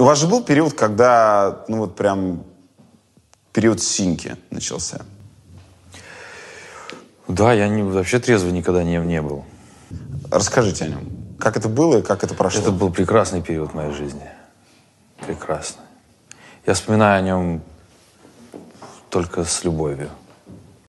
вас же был период, когда, ну вот прям, период синьки начался? Да, я вообще трезвый никогда не был. Расскажите о нем. Как это было и как это прошло? Это был прекрасный период в моей жизни. Прекрасный. Я вспоминаю о нем только с любовью.